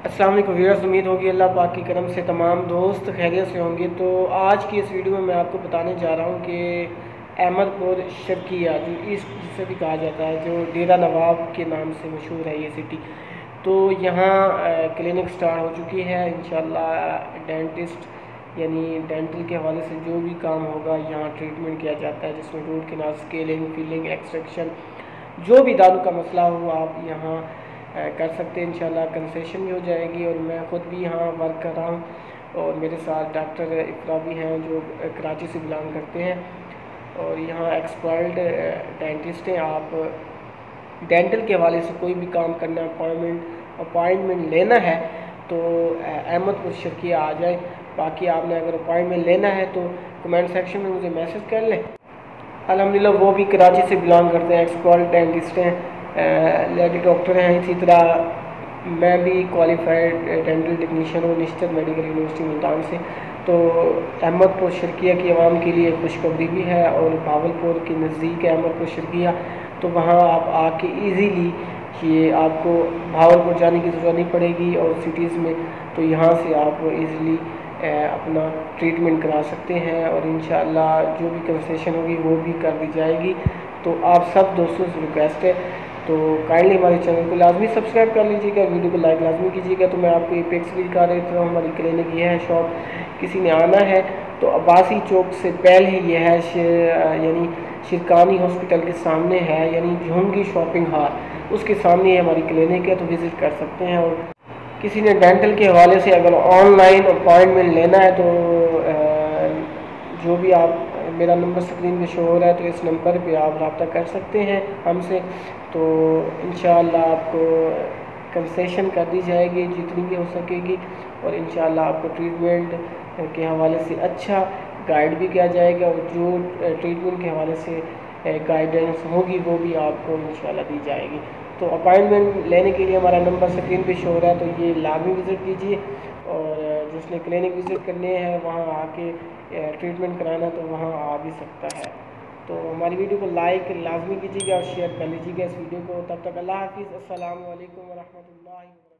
अस्सलाम वालेकुम व्यूअर्स, उम्मीद होगी अल्लाह पाक की करम से तमाम दोस्त खैरियत से होंगे। तो आज की इस वीडियो में मैं आपको बताने जा रहा हूँ कि अहमदपुर शर्किया जो ईस्ट जिसे भी कहा जाता है, जो डेरा नवाब के नाम से मशहूर है ये सिटी, तो यहाँ क्लिनिक स्टार्ट हो चुकी है। इंशाल्लाह डेंटिस्ट यानी डेंटल के हवाले से जो भी काम होगा यहाँ ट्रीटमेंट किया जाता है, जिसमें root canal, scaling, filling, extraction, जो भी दारू का मसला हो आप यहाँ कर सकते हैं। इंशाल्लाह कंसेशन भी हो जाएगी। और मैं ख़ुद भी यहाँ वर्क कर रहा हूँ और मेरे साथ डॉक्टर इफ़रा भी हैं जो कराची से बिलोंग करते हैं और यहाँ एक्सपर्ट डेंटिस्ट हैं। आप डेंटल के हवाले से कोई भी काम करना, अपॉइंटमेंट लेना है तो अहमदपुर शर्किया आ जाए। बाकी आपने अगर अपॉइंटमेंट लेना है तो कमेंट सेक्शन में मुझे मैसेज कर लें। अल्हम्दुलिल्लाह वो भी कराची से बिलोंग करते हैं, एक्सपर्ट डेंटिस्ट हैं, लेडी डॉक्टर हैं। इसी तरह मैं भी क्वालिफाइड डेंटल टेक्नीशियन हूँ निश्चित मेडिकल यूनिवर्सिटी मुल्तान से। तो अहमदपुर शर्किया की आवाम के लिए खुशखबरी भी है और भावलपुर के नज़दीक है अहमदपुर शर्किया, तो वहाँ आप आके इजीली ये आपको भावलपुर जाने की ज़रूरत नहीं पड़ेगी और सिटीज़ में, तो यहाँ से आप इजीली अपना ट्रीटमेंट करा सकते हैं और इंशाअल्लाह जो भी कंसेशन होगी वो भी कर दी जाएगी। तो आप सब दोस्तों से रिक्वेस्ट है तो काइंडली हमारे चैनल को लाजमी सब्सक्राइब कर लीजिएगा, वीडियो को लाइक लाजमी कीजिएगा। तो मैं आपको ये पिक्स भी दिखा देता हूँ। हमारी क्लिनिक ये है, शॉप किसी ने आना है तो अब्बासी चौक से पहले ही ये है, यानी शिरकानी हॉस्पिटल के सामने है, यानी झोंगी शॉपिंग हॉल, उसके सामने हमारी क्लिनिक है, तो विज़िट कर सकते हैं। और किसी ने डेंटल के हवाले से अगर ऑनलाइन अपॉइंटमेंट लेना है तो जो भी आप, मेरा नंबर स्क्रीन पे शो हो रहा है, तो इस नंबर पे आप रब्ता कर सकते हैं हमसे। तो इंशाअल्लाह आपको कंसेशन कर दी जाएगी जितनी भी हो सकेगी और इंशाअल्लाह आपको ट्रीटमेंट के हवाले से अच्छा गाइड भी किया जाएगा और जो ट्रीटमेंट के हवाले से गाइडेंस होगी वो भी आपको इंशाअल्लाह दी जाएगी। तो अपॉइंटमेंट लेने के लिए हमारा नंबर स्क्रीन पे शो हो रहा है, तो ये लाजमी विज़िट कीजिए। और जिसने क्लिनिक विज़िट करने हैं वहाँ आके ट्रीटमेंट कराना तो वहाँ आ भी सकता है। तो हमारी वीडियो को लाइक लाजमी कीजिएगा और शेयर कर लीजिएगा इस वीडियो को। तब तक अल्लाह हाफिज़, अस्सलामु अलैकुम व रहमतुल्लाहि व बरकातहू।